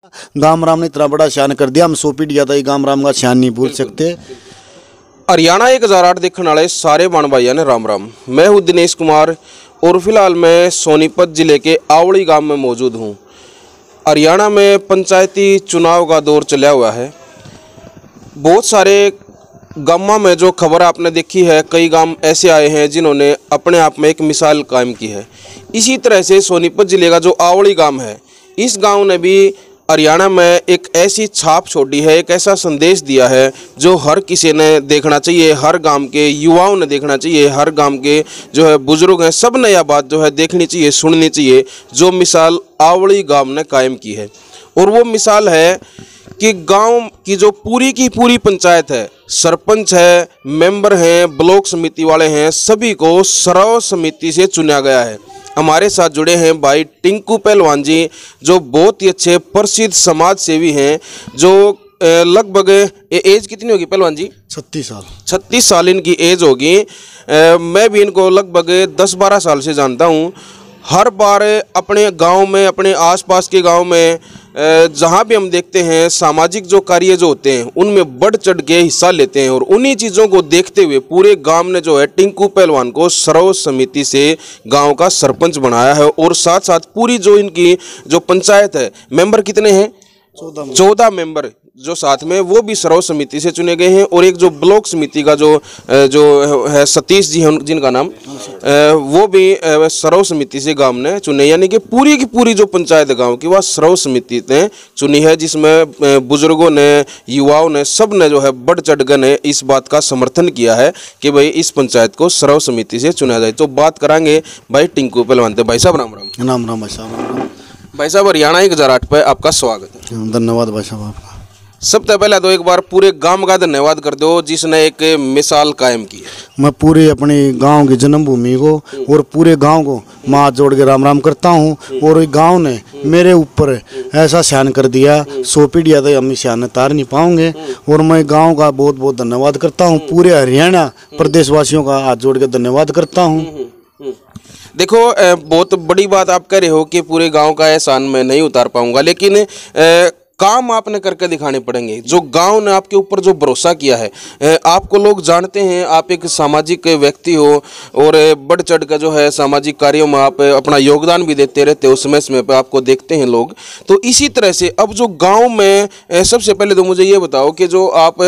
गाम राम ने इतना बड़ा शान कर दिया, हम 100 पीढ़ी जाता गाम राम का शान नहीं भूल सकते। हरियाणा 1008 देखने वाले सारे बाण भाइयों ने राम राम। मैं हूँ दिनेश कुमार और फिलहाल मैं सोनीपत जिले के आवड़ी गांव में मौजूद हूँ। हरियाणा में पंचायती चुनाव का दौर चला हुआ है। बहुत सारे गांवों में जो खबर आपने देखी है, कई गांव ऐसे आए हैं जिन्होंने अपने आप में एक मिसाल कायम की है। इसी तरह से सोनीपत जिले का जो आवड़ी गांव है, इस गांव ने भी हरियाणा में एक ऐसी छाप छोड़ी है, एक ऐसा संदेश दिया है जो हर किसी ने देखना चाहिए, हर गांव के युवाओं ने देखना चाहिए, हर गांव के जो है बुजुर्ग हैं, सब ने यह बात जो है देखनी चाहिए, सुननी चाहिए, जो मिसाल आवड़ी गांव ने कायम की है। और वो मिसाल है कि गांव की जो पूरी की पूरी पंचायत है, सरपंच है, मेंबर हैं, ब्लॉक समिति वाले हैं, सभी को सर्व समिति से चुना गया है। हमारे साथ जुड़े हैं भाई टिंकू पहलवान जी, जो बहुत ही अच्छे प्रसिद्ध समाज सेवी हैं, जो लगभग एज कितनी होगी पहलवान जी? 36 साल। 36 साल इनकी एज होगी। मैं भी इनको लगभग 10-12 साल से जानता हूँ। हर बार अपने गांव में, अपने आसपास के गांव में जहाँ भी हम देखते हैं सामाजिक जो कार्य जो होते हैं उनमें बढ़ चढ़ के हिस्सा लेते हैं। और उन्हीं चीज़ों को देखते हुए पूरे गांव ने जो है टिंकू पहलवान को सर्व समिति से गांव का सरपंच बनाया है। और साथ साथ पूरी जो इनकी जो पंचायत है, मेंबर कितने हैं? 14 मेंबर जो साथ में, वो भी सर्व समिति से चुने गए हैं। और एक जो ब्लॉक समिति का जो है सतीश जी हैं जिनका नाम, वो भी सर्व समिति से गांव ने चुने। यानी कि पूरी की पूरी जो पंचायत गांव की वह सर्व समिति ने चुनी है, जिसमें बुजुर्गों ने, युवाओं ने, सब ने जो है बढ़ चढ़ कर ने इस बात का समर्थन किया है कि भाई इस पंचायत को सर्व समिति से चुना जाए। तो बात करांगे भाई टिंकू पहलवान से। भाई साहब राम राम। राम राम भाई साहब। भाई साहब हरियाणा 1008 पे आपका स्वागत है। धन्यवाद भाई साहब आपका। सबसे पहले तो एक बार पूरे गांव का धन्यवाद कर दो जिसने एक मिसाल कायम की है। मैं पूरे अपने गांव की जन्मभूमि को और पूरे गांव को हाथ जोड़ के राम राम करता हूं। और गांव ने मेरे ऊपर ऐसा शान कर दिया, 100 पीढ़ियाँ तो हम शान तार नहीं पाओगे। और मैं गांव का बहुत बहुत धन्यवाद करता हूं। पूरे हरियाणा प्रदेशवासियों का हाथ जोड़ के धन्यवाद करता हूँ। देखो, बहुत बड़ी बात आप कह रहे हो कि पूरे गांव का एहसान मैं नहीं उतार पाऊंगा, लेकिन काम आपने करके दिखाने पड़ेंगे। जो गांव ने आपके ऊपर जो भरोसा किया है, आपको लोग जानते हैं, आप एक सामाजिक व्यक्ति हो और बढ़ चढ़ कर जो है सामाजिक कार्यों में आप अपना योगदान भी देते रहते हो, समय समय पर आपको देखते हैं लोग। तो इसी तरह से अब जो गांव में, सबसे पहले तो मुझे ये बताओ कि जो आप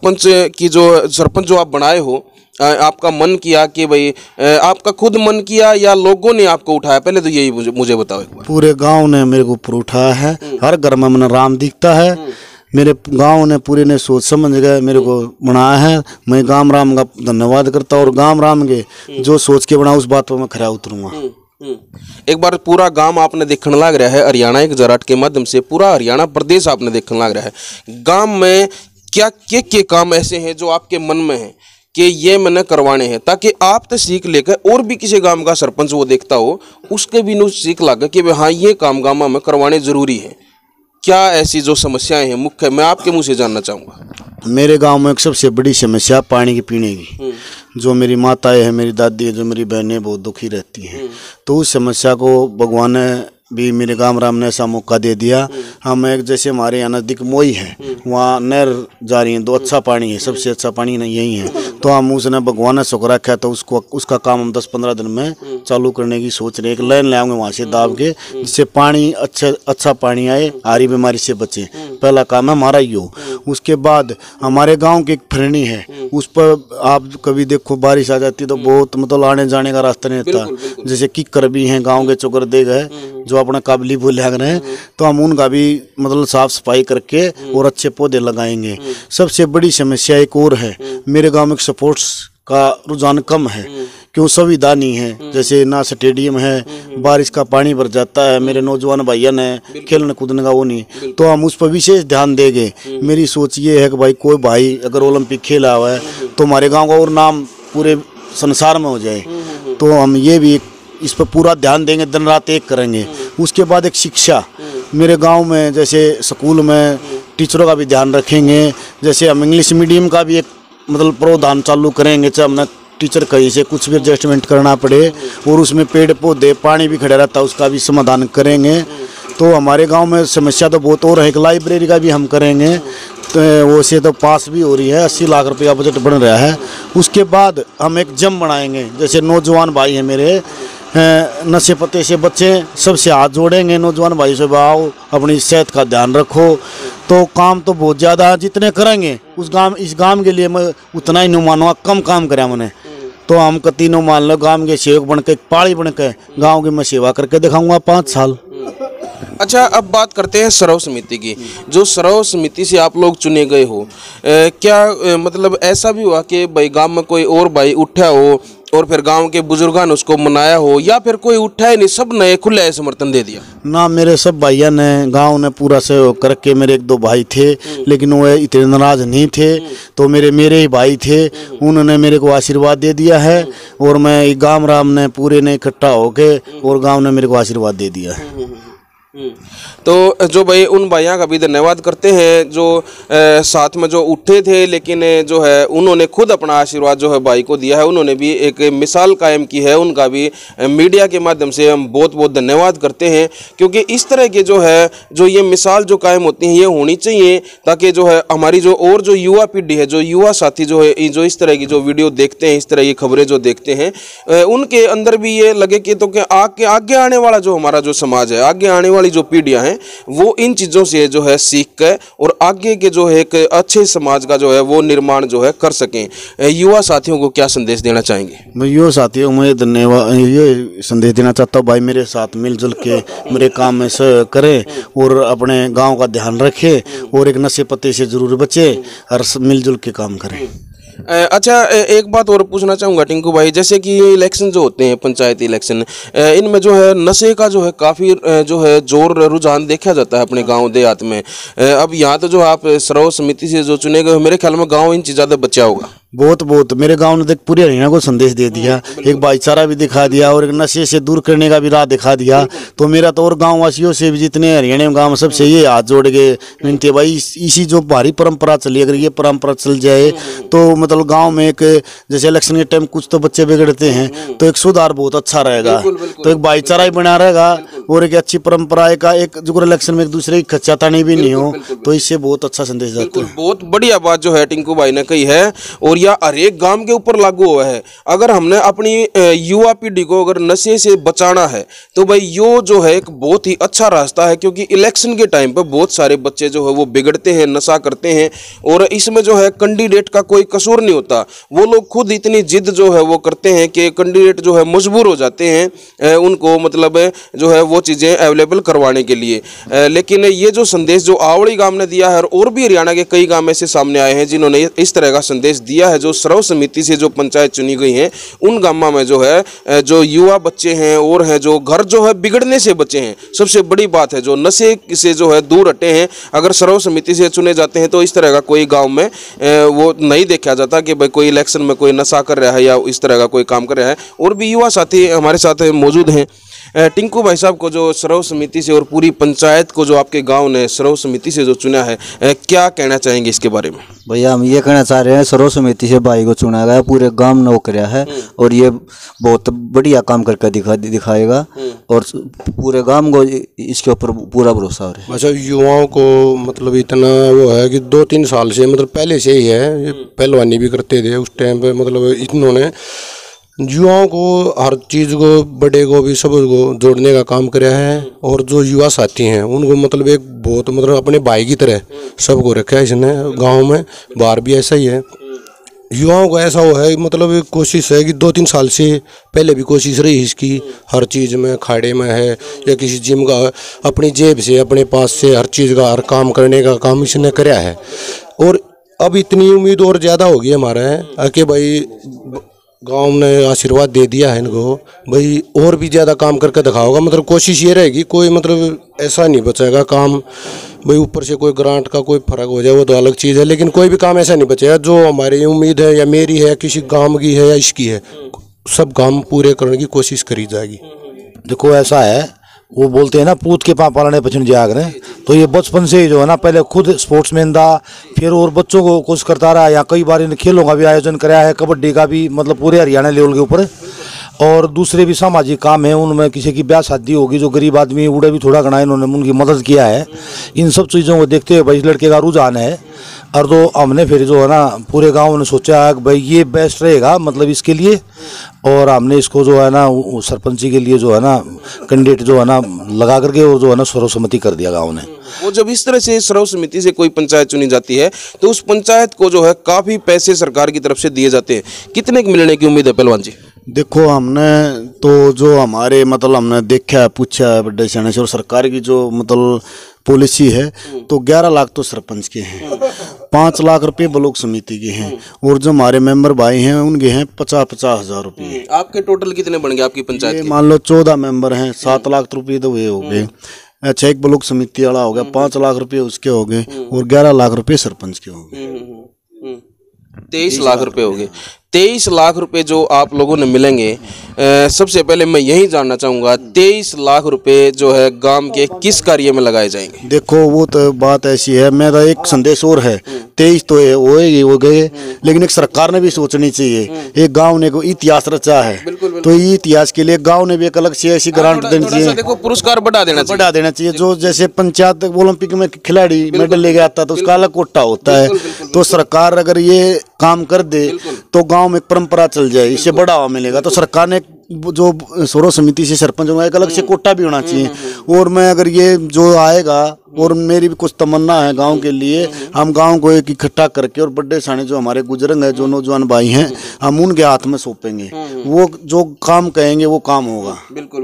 सरपंच जो आप बनाए हो, आपका मन किया कि भाई आपका खुद मन किया या लोगों ने आपको उठाया? पहले तो यही मुझे बताओ एक बार। पूरे गांव ने मेरे को ऊपर उठाया है। हर घर में मन राम दिखता है। मेरे गांव ने पूरे ने सोच समझ गए मेरे को बनाया है। मैं गांव राम का धन्यवाद करता हूँ। और गांव राम के जो सोच के बना उस बात पर मैं खरा उतरूंगा। एक बार पूरा गांव आपने देखने लग रहा है, हरियाणा 1008 के माध्यम से पूरा हरियाणा प्रदेश आपने देखने लग रहा है। गांव में क्या के काम ऐसे हैं जो आपके मन में है कि ये मैंने करवाने हैं, ताकि आप तो सीख लेकर और भी किसी गांव का सरपंच वो देखता हो, उसके भी नु सीख लगे कि हाँ ये काम गांव में करवाने जरूरी है। क्या ऐसी जो समस्याएं हैं मुख्य, मैं आपके मुंह से जानना चाहूँगा। मेरे गांव में एक सबसे बड़ी समस्या पानी के पीने की। जो मेरी माताएं हैं, मेरी दादी है, जो मेरी बहनें बहुत दुखी रहती हैं। तो उस समस्या को भगवान ने भी मेरे गांव राम ने ऐसा मौका दे दिया। हम एक, जैसे हमारे यहाँ नज़दीक मोई है, वहाँ नहर जा रही है, तो अच्छा पानी है, सबसे अच्छा पानी नहीं यही है। तो हम उसने भगवान ने शुक्र रखा, तो उसका काम हम 10-15 दिन में चालू करने की सोच रहे हैं। एक लाइन ले आएंगे वहाँ से दाब के, जिससे पानी अच्छा पानी आए, हारी बीमारी से बचे। पहला काम है हमारा यो। उसके बाद हमारे गाँव की एक फरनी है, उस पर आप कभी देखो बारिश आ जाती है तो बहुत मतलब आने जाने का रास्ता नहीं रहता। जैसे किक्कर भी हैं गाँव के, चोकर देग है जो अपना काबली बोले रहे हैं, तो हम उनका भी मतलब साफ सफाई करके और अच्छे पौधे लगाएंगे। सबसे बड़ी समस्या एक और है, मेरे गांव में स्पोर्ट्स का रुझान कम है, क्यों सुविधा नहीं है। जैसे ना स्टेडियम है, बारिश का पानी भर जाता है, मेरे नौजवान भाइयों ने खेलने कूदने का वो नहीं, तो हम उस पर विशेष ध्यान देंगे। मेरी सोच ये है कि भाई कोई भाई अगर ओलंपिक खेला हुआ है तो हमारे गाँव का और नाम पूरे संसार में हो जाए। तो हम ये भी इस पर पूरा ध्यान देंगे, दिन रात एक करेंगे। उसके बाद एक शिक्षा, मेरे गांव में जैसे स्कूल में टीचरों का भी ध्यान रखेंगे। जैसे हम इंग्लिश मीडियम का भी एक मतलब प्रावधान चालू करेंगे, चाहे हमने टीचर कहीं से कुछ भी एडजस्टमेंट करना पड़े, और उसमें पेड़ पौधे पानी भी खड़ा रहता है उसका भी समाधान करेंगे। तो हमारे गांव में समस्या तो बहुत और है। एक लाइब्रेरी का भी हम करेंगे, तो वो से तो पास भी हो रही है, 80 लाख रुपया बजट बन रहा है। उसके बाद हम एक जम बनाएंगे, जैसे नौजवान भाई हैं मेरे, नशे पत्ते से बच्चे, सबसे हाथ जोड़ेंगे, नौजवान भाई से आओ अपनी सेहत का ध्यान रखो। तो काम तो बहुत ज़्यादा जितने करेंगे इस गांव के लिए मैं उतना ही नहीं मानूंगा, कम काम करा मैंने। तो हम तीनों मान लो गांव के सेवक बन के, पाड़ी बन के गाँव की मैं सेवा करके दिखाऊंगा 5 साल। अच्छा, अब बात करते हैं सरव समिति की। जो सरव समिति से आप लोग चुने गए हो, क्या मतलब ऐसा भी हुआ कि भाई गांव में कोई और भाई उठा हो और फिर गांव के बुजुर्गों ने उसको मनाया हो, या फिर कोई उठा ही नहीं, सब ने खुले समर्थन दे दिया? ना, मेरे सब भाइयों ने, गांव ने पूरा सहयोग करके, मेरे 1-2 भाई थे लेकिन वो इतने नाराज नहीं थे, तो मेरे ही भाई थे, उन्होंने मेरे को आशीर्वाद दे दिया है। और मैं गांव राम ने पूरे ने इकट्ठा होके और गांव ने मेरे को आशीर्वाद दे दिया है। तो जो भाई उन भाइयों का भी धन्यवाद करते हैं जो साथ में जो उठे थे, लेकिन जो है उन्होंने खुद अपना आशीर्वाद जो है भाई को दिया है। उन्होंने भी एक मिसाल कायम की है, उनका भी मीडिया के माध्यम से हम बहुत बहुत धन्यवाद करते हैं। क्योंकि इस तरह के जो है जो ये मिसाल जो कायम होती हैं ये होनी चाहिए, ताकि जो है हमारी जो और जो युवा पीढ़ी है, जो युवा साथी जो है, जो इस तरह की जो वीडियो देखते हैं, इस तरह की खबरें जो देखते हैं, उनके अंदर भी ये लगे कि तो क्या आगे आने वाला जो हमारा जो समाज है, आगे आने वाली जो पीढ़ियां हैं, वो इन चीज़ों से जो है सीख कर और आगे के जो है एक अच्छे समाज का जो है वो निर्माण जो है कर सकें। युवा साथियों को क्या संदेश देना चाहेंगे? मैं युवा साथियों को धन्यवाद ये संदेश देना चाहता हूँ, भाई मेरे साथ मिलजुल के मेरे काम में सहयोग करें और अपने गांव का ध्यान रखें और एक नशे पत्ते से जरूर बचे और मिलजुल के काम करें। अच्छा, एक बात और पूछना चाहूँगा टिंकू भाई, जैसे कि ये इलेक्शन जो होते हैं, पंचायती इलेक्शन, इनमें जो है नशे का जो है काफ़ी जो है जोर रुझान देखा जाता है अपने गांव देहात में। अब यहाँ तो जो आप सरव समिति से जो चुने गए, मेरे ख्याल में गांव इन चीज़ ज़्यादा बचा होगा। बहुत मेरे गांव ने देख पूरे हरियाणा को संदेश दे दिया, एक भाईचारा भी दिखा दिया और एक नशे से दूर करने का भी राह दिखा दिया। तो मेरा तो और गाँव वासियों से भी, जितने हरियाणा में गाँव, सबसे ये हाथ जोड़ के विनती है भाई, इसी जो भारी परंपरा चली, अगर ये परंपरा चल जाए तो मतलब गांव में एक, जैसे इलेक्शन के टाइम कुछ तो बच्चे बिगड़ते हैं, तो एक सुधार बहुत अच्छा रहेगा। तो एक भाईचारा ही बना रहेगा और एक अच्छी परंपरा एक जो इलेक्शन में एक दूसरे की खच्चातानी भी नहीं हो, तो इससे बहुत अच्छा संदेश जाता है। बहुत बढ़िया बात जो है टिंकू भाई ने कही है और या हर एक गांव के ऊपर लागू हुआ है। अगर हमने अपनी युवा पीढ़ी को अगर नशे से बचाना है तो भाई यो जो है एक बहुत ही अच्छा रास्ता है, क्योंकि इलेक्शन के टाइम पे बहुत सारे बच्चे जो है वो बिगड़ते हैं, नशा करते हैं और इसमें जो है कैंडिडेट का कोई कसूर नहीं होता। वो लोग खुद इतनी जिद जो है वो करते हैं कि कैंडिडेट जो है मजबूर हो जाते हैं उनको मतलब जो है वो चीज़ें अवेलेबल करवाने के लिए। लेकिन ये जो संदेश जो आवड़ी गांव ने दिया है और भी हरियाणा के कई गांव ऐसे सामने आए हैं जिन्होंने इस तरह का संदेश दिया है, जो सरव समिति से जो पंचायत चुनी गई हैं उन गांवों में जो है जो युवा बच्चे हैं और हैं जो घर जो है बिगड़ने से बचे हैं, सबसे बड़ी बात है जो नशे से जो है दूर हटे हैं, अगर सरव समिति से चुने जाते हैं तो इस तरह का कोई गांव में वो नहीं देखा जाता कि भाई कोई इलेक्शन में कोई नशा कर रहा है या इस तरह का कोई काम कर रहा है। और भी युवा साथी हमारे साथ मौजूद हैं। टिंकू भाई साहब को जो सरव समिति से और पूरी पंचायत को जो आपके गांव ने सरव समिति से जो चुना है, क्या कहना चाहेंगे इसके बारे में? भैया हम ये कहना चाह रहे हैं, सरव समिति से भाई को चुना गया, पूरे गांव ने वो कराया है और ये बहुत बढ़िया काम करके दिखाएगा और पूरे गांव को इसके ऊपर पूरा भरोसा है। अच्छा, युवाओं को मतलब इतना वो है कि 2-3 साल से मतलब पहले से ही है, पहलवानी भी करते थे उस टाइम पे, मतलब इन्होंने युवाओं को हर चीज़ को, बड़े को भी, सब को जोड़ने का काम किया है। और जो युवा साथी हैं उनको मतलब एक बहुत मतलब अपने भाई की तरह सबको रखा है इसने गांव में, बाहर भी ऐसा ही है। युवाओं को ऐसा हो है मतलब एक कोशिश है कि 2-3 साल से पहले भी कोशिश रही इसकी, हर चीज़ में, खाड़े में है या किसी जिम का, अपनी जेब से, अपने पास से हर चीज़ का, हर काम करने का काम इसने कराया है। और अब इतनी उम्मीद और ज़्यादा होगी हमारा है कि भाई गांव ने आशीर्वाद दे दिया है इनको, भाई और भी ज़्यादा काम करके दिखाओगा। मतलब कोशिश ये रहेगी, कोई मतलब ऐसा नहीं बचेगा काम, भाई ऊपर से कोई ग्रांट का कोई फर्क हो जाए वो तो अलग चीज़ है, लेकिन कोई भी काम ऐसा नहीं बचेगा जो हमारी उम्मीद है या मेरी है, किसी गांव की है या इसकी है, सब काम पूरे करने की कोशिश करी जाएगी। देखो ऐसा है, वो बोलते हैं ना, पूत के पाँव पालने पछन जाग रहे, तो ये बचपन से ही जो है ना, पहले खुद स्पोर्ट्समैन था, फिर और बच्चों को कोशिश करता रहा। यहाँ कई बार इन खेलों का भी आयोजन कराया है, कबड्डी का भी, मतलब पूरे हरियाणा लेवल के ऊपर। और दूसरे भी सामाजिक काम है, उनमें किसी की ब्याह शादी होगी, जो गरीब आदमी उड़े भी थोड़ा घना इन्होंने उनकी मदद किया है। इन सब चीज़ों को देखते हुए भाई इस लड़के का रुझान है, और तो हमने फिर जो है ना पूरे गांव ने सोचा कि भाई ये बेस्ट रहेगा मतलब इसके लिए, और हमने इसको जो है ना सरपंची के लिए जो है ना कैंडिडेट जो है ना लगा करके और जो है ना सर्वसम्मति कर दिया गाँव ने। वो जब इस तरह से सर्वसम्मति से कोई पंचायत चुनी जाती है तो उस पंचायत को जो है काफ़ी पैसे सरकार की तरफ से दिए जाते हैं, कितने के मिलने की उम्मीद है पहलवान जी? देखो हमने तो जो हमारे मतलब हमने देखा है, पूछा है बड़े सियाने से, और सरकार की जो मतलब पॉलिसी है तो 11 लाख तो सरपंच के हैं, 5 लाख रुपए ब्लॉक समिति के हैं, और जो हमारे मेंबर भाई हैं उनके हैं 50-50 हज़ार रुपये। आपके टोटल कितने बन गए आपकी पंचायत के? मान लो 14 मेंबर हैं, 7 लाख रुपये तो ये हो गए। अच्छा, एक ब्लॉक समिति वाला हो गया, 5 लाख रुपये उसके हो गए, और 11 लाख रुपये सरपंच के हो गए। 23 लाख रुपए हो गए। 23 लाख रुपए जो आप लोगों ने मिलेंगे, सबसे पहले मैं यही जानना चाहूँगा 23 लाख रुपए जो है गांव के किस कार्य में लगाए जाएंगे? देखो वो तो बात ऐसी है, मेरा एक संदेश और है, 23 तो हो गए, लेकिन एक सरकार ने भी सोचनी चाहिए। एक गांव ने को इतिहास रचा है, तो ये इतिहास के लिए गांव ने भी एक अलग से ऐसी ग्रांट देनी चाहिए। देखो पुरस्कार बढ़ा देना चाहिए। जो जैसे पंचायत ओलंपिक में खिलाड़ी मेडल लेके आता है तो उसका अलग कोटा होता है, तो सरकार अगर ये काम कर दे तो गांव में एक परंपरा चल जाए, इससे बढ़ावा मिलेगा। तो सरकार ने जो सर्व समिति से सरपंच होगा एक अलग से कोटा भी होना चाहिए। और मैं अगर ये जो आएगा, और मेरी भी कुछ तमन्ना है गांव के लिए, हम गांव को एक इकट्ठा करके और बड़े साने जो हमारे गुजरंग है, जो नौजवान भाई हैं, हम उनके हाथ में सौंपेंगे, वो जो काम कहेंगे वो काम होगा।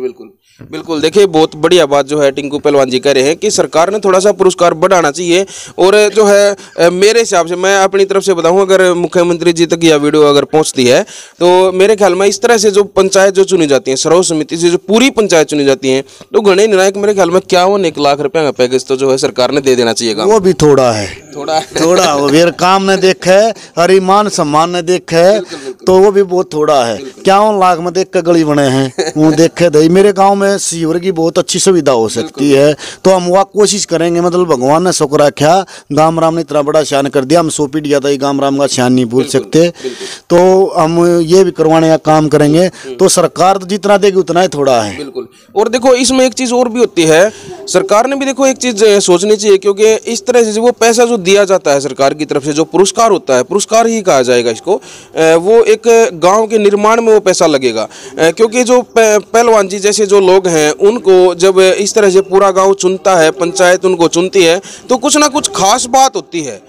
बिल्कुल देखिए, बहुत बढ़िया बात जो है टिंकू पहलवान जी कह रहे हैं कि सरकार ने थोड़ा सा पुरस्कार बढ़ाना चाहिए। और जो है मेरे हिसाब से, मैं अपनी तरफ से बताऊं, अगर मुख्यमंत्री जी तक यह वीडियो अगर पहुंचती है तो मेरे ख्याल में इस तरह से जो पंचायत जो चुनी जाती है, सर्व समिति से जो पूरी पंचायत चुनी जाती है, तो गणे निर्णायक मेरे ख्याल में 51 लाख रुपये का पैकेज तो जो है सरकार ने दे देना चाहिए। वो भी थोड़ा है, थोड़ा वो भी काम ने देखा है और ईमान सम्मान ने देखा है, तो वो भी बहुत थोड़ा है। 51 लाख में देख के गली बने हैं, वो देखे दे। मेरे गांव में सीवर की बहुत अच्छी सुविधा हो सकती है, तो हम वह कोशिश करेंगे। मतलब भगवान ने शुक्र रखा, गाम राम ने इतना बड़ा शान कर दिया, हम सौंपी दिया था, ये गाम राम का शान नहीं भूल सकते, तो हम ये भी करवाने का काम करेंगे। तो सरकार तो जितना देगी उतना ही थोड़ा है। बिल्कुल। और देखो इसमें एक चीज़ और भी होती है, सरकार ने भी देखो एक चीज़ सोचनी चाहिए, क्योंकि इस तरह से वो पैसा जो दिया जाता है सरकार की तरफ से, जो पुरस्कार होता है, पुरस्कार ही कहा जाएगा इसको, वो एक गांव के निर्माण में वो पैसा लगेगा। क्योंकि जो पहलवान जी जैसे जो लोग हैं, उनको जब इस तरह से पूरा गांव चुनता है, पंचायत उनको चुनती है, तो कुछ ना कुछ खास बात होती है,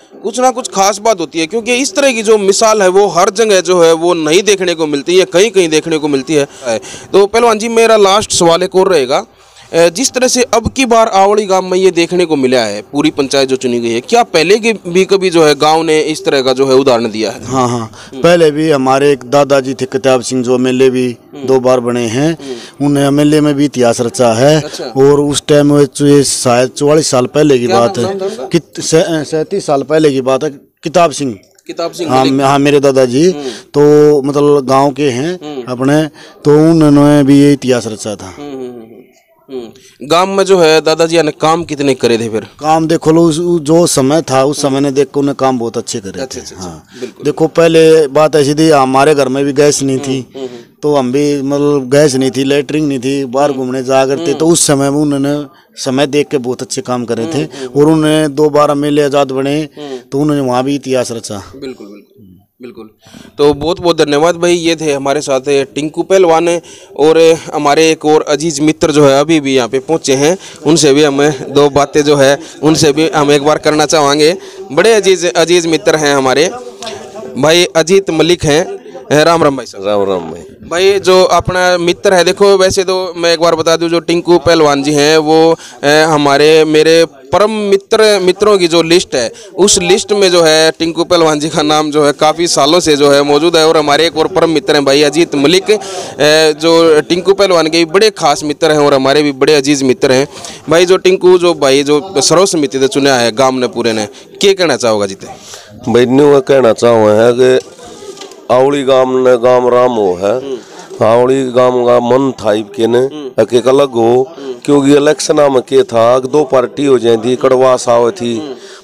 क्योंकि इस तरह की जो मिसाल है वो हर जगह जो है वो नहीं देखने को मिलती है, कहीं कहीं देखने को मिलती है। तो पहलवान जी मेरा लास्ट सवाल एक और रहेगा, जिस तरह से अब की बार आवड़ी गांव में ये देखने को मिला है, पूरी पंचायत जो चुनी गई है, क्या पहले के भी कभी जो है गांव ने इस तरह का जो है उदाहरण दिया है? हाँ, पहले भी हमारे एक दादाजी थे किताब सिंह, जो एमएलए भी 2 बार बने हैं, उन्हें एमएलए में भी इतिहास रचा है। अच्छा। और उस टाइम शायद 44 साल पहले की बात है, 37 साल पहले की बात है, किताब सिंह। हाँ, मेरे दादाजी तो मतलब गांव के हैं अपने, तो उन्होंने भी ये इतिहास रचा था। गांव में जो है दादाजी ने काम कितने करे थे? फिर काम देखो लो, जो समय था उस समय ने देख कर उन्हें काम बहुत अच्छे करे थे। हाँ, देखो पहले बात ऐसी थी, हमारे घर में भी गैस नहीं थी, तो हम भी मतलब गैस नहीं थी, लैटरिन नहीं थी, बाहर घूमने जा करते, तो उस समय में उन्होंने समय देख के बहुत अच्छे काम करे थे। और उन्होंने 2 बार एमएलए आजाद बने, तो उन्होंने वहाँ भी इतिहास रचा। बिल्कुल। तो बहुत बहुत धन्यवाद भाई। ये थे हमारे साथ टिंकू पहलवान, और हमारे एक और अजीज मित्र जो है अभी भी यहाँ पे पहुँचे हैं, उनसे भी हमें 2 बातें जो है उनसे भी हम एक बार करना चाहेंगे। बड़े अजीज मित्र हैं हमारे भाई, अजीत मलिक हैं। राम राम भाई साहब। राम भाई जो अपना मित्र है, देखो वैसे तो मैं एक बार बता दूं, जो टिंकू पहलवान जी हैं वो मेरे परम मित्रों की जो लिस्ट है, उस लिस्ट में जो है टिंकू पहलवान जी का नाम जो है काफ़ी सालों से जो है मौजूद है। और हमारे एक और परम मित्र हैं भाई अजीत मलिक, जो टिंकू पहलवान के बड़े खास मित्र हैं और हमारे भी बड़े अजीज मित्र हैं। भाई जो टिंकू जो भाई जो सर्व समिति से चुना है गाँव ने पूरे ने, क्या कहना चाहोगा जीते? भाई न्यू कहना चाहूँ है कि आवड़ी गाम राम हो है, आवड़ी गाम का मन था के ने एक अलग हो, क्योंकि इलेक्शन में के था 2 पार्टी हो जाती, कड़वा साव थी,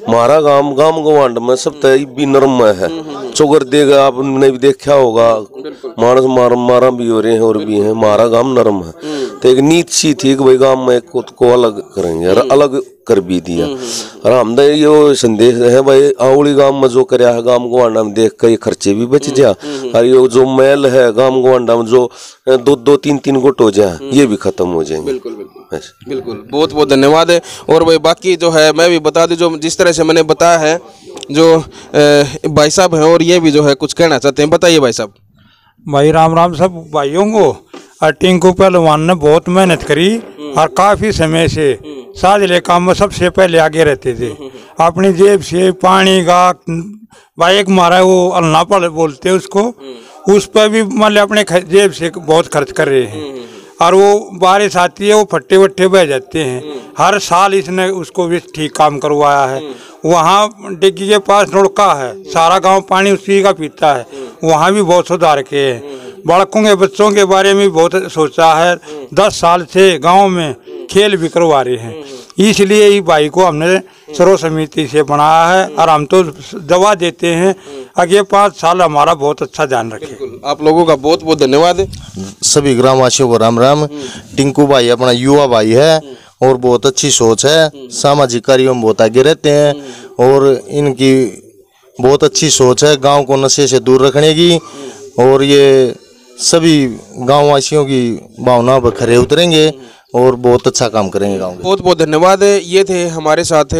हमारा गांव गवांड में सब तय भी नरम है। चोगर देगा आपने भी देखा होगा, मानस मारा भी हो रहे हैं और भी हैं। हमारा गांव नरम है, तो एक नीत सी थी कि भाई गांव में खुद को अलग करेंगे और अलग कर भी दिया। और हमने ये संदेश है भाई आवली गांव में जो करया है गांव गवांडा में देख कर ये खर्चे भी बच जा, और ये जो मैल है गांव गवांडा में जो 2-3 गुट हो जाए ये भी खत्म हो जाएंगे। बिल्कुल बिल्कुल बिल्कुल, बहुत बहुत धन्यवाद है। और भाई बाकी जो है मैं भी बता दूं, जो जिस तरह से मैंने बताया है, जो भाई साहब हैं और ये भी जो है कुछ कहना चाहते हैं। बताइए भाई साहब। भाई राम राम सब भाइयों को। और टिंकू पहलवान ने बहुत मेहनत करी और काफ़ी समय से साझले काम में सबसे पहले आगे रहते थे। अपनी जेब से पानी का भाई एक मारा वो अल्लाह पड़ बोलते उसको, उस पर भी मतलब अपने जेब से बहुत खर्च कर रहे हैं। और वो बारिश आती है वो फट्टे वट्टे बह जाते हैं। हर साल इसने उसको भी ठीक काम करवाया है। वहाँ डिग्गी के पास नलका है, सारा गांव पानी उसी का पीता है, वहाँ भी बहुत सुधार किए हैं। बड़कों के बच्चों के बारे में बहुत सोचा है। 10 साल से गांव में खेल भी करवा रहे हैं, इसलिए ही भाई को हमने सर्व समिति से बनाया है। और हम तो दवा देते हैं, आगे 5 साल हमारा बहुत अच्छा ध्यान रखें। आप लोगों का बहुत बहुत धन्यवाद है। सभी ग्रामवासियों को राम राम। टिंकू भाई अपना युवा भाई है और बहुत अच्छी सोच है, सामाजिक कार्यों में बहुत आगे रहते हैं और इनकी बहुत अच्छी सोच है गांव को नशे से दूर रखने की। और ये सभी गांववासियों की भावना पर खरे उतरेंगे और बहुत अच्छा काम करेंगे गांव के। बहुत बहुत धन्यवाद है। ये थे हमारे साथ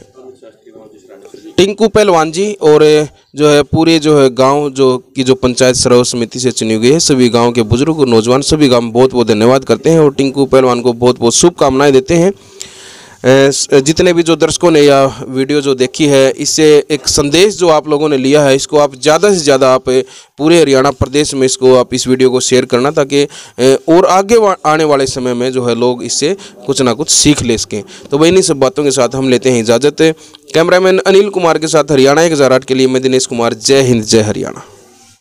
टिंकू पहलवान जी, और जो है पूरे जो है गांव जो पंचायत सर्व समिति से चुनी गई है, सभी गांव के बुजुर्ग और नौजवान सभी गांव बहुत बहुत धन्यवाद करते हैं और टिंकू पहलवान को बहुत बहुत शुभकामनाएं देते हैं। जितने भी जो दर्शकों ने या वीडियो जो देखी है, इससे एक संदेश जो आप लोगों ने लिया है, इसको आप ज़्यादा से ज़्यादा आप पूरे हरियाणा प्रदेश में इसको आप इस वीडियो को शेयर करना, ताकि और आगे आने वाले समय में जो है लोग इससे कुछ ना कुछ सीख ले सकें। तो वही इन्हीं सब बातों के साथ हम लेते हैं इजाज़त। कैमरामैन अनिल कुमार के साथ हरियाणा 1008 के लिए मैं दिनेश कुमार। जय हिंद, जय हरियाणा।